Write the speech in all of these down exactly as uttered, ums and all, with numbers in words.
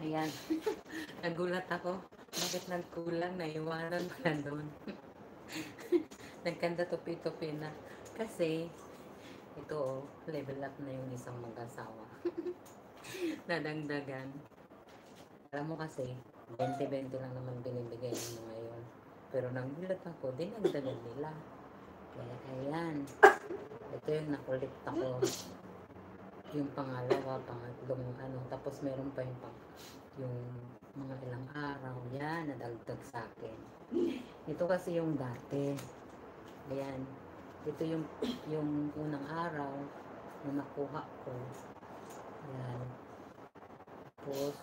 Ayan. Nagulat ako. Bakit nagkulang? Naiwanan pala doon. Nagkanda tupi-tupi na. Kasi, ito oh, level up na yung isang mag-asawa. Nadagdagan. Alam mo kasi, twenty twenty lang naman binibigay mo ngayon. Pero nagulat ako, dinagdagan nila. Kaya ayan. Ito yung nakulit ako. Yung pangalawa, pangatlong ano. Tapos meron pa yung pang yung mga ilang araw. Yan, nadagdag sa akin. Ito kasi yung dati. Ayan. Ito yung yung unang araw na nakuha ko. Ayan. Tapos,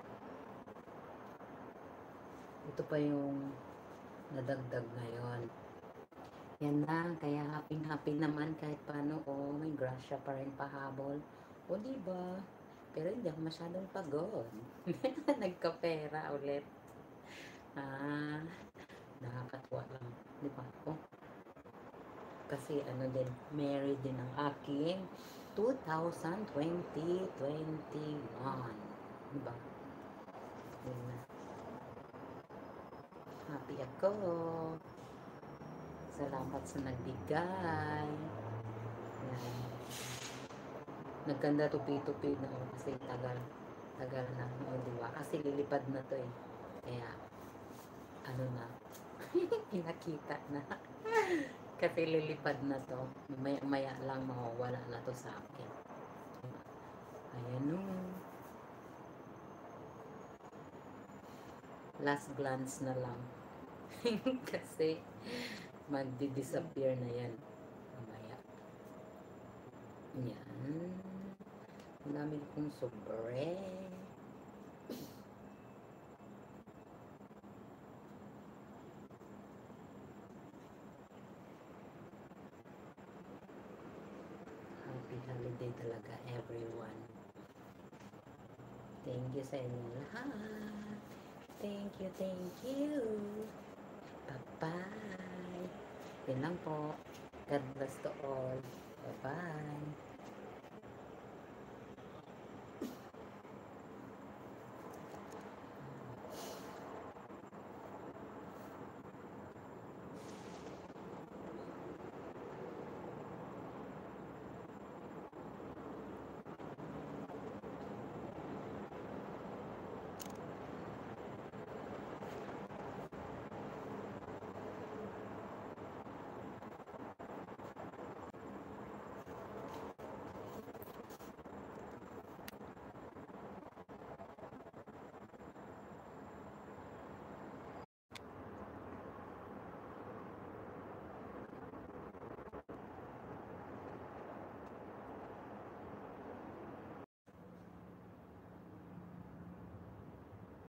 ito pa yung nadagdag ngayon. Yan na, kaya happy-happy naman kahit paano. Oh, may grasya pa rin pahabol. O, diba? Pero hindi ako masyadong pagod. Nagkapera ulit. Ah, nakakatuwa lang. Diba? Oh, kasi ano din, married din ang aking two thousand twenty twenty-one. Diba? Yun na. Happy ako. Salamat sa nagbigay. Yan. Nagkanda tupi-tupi na ako kasi tagal. Tagal na. O, diba? Kasi lilipad na to eh. Kaya, ano na. Pinakita na. Kasi lilipad na to. Maya-maya lang mawawala na to sa akin. Ayan o. Last glance na lang. Kasi, magdi-disappear na yan. Mamaya. Yan. Ang dami kong sobre. Happy holiday talaga, everyone. Thank you sa inyo lahat. Thank you, thank you. Bye-bye. Yan lang po. God bless to all. Bye-bye.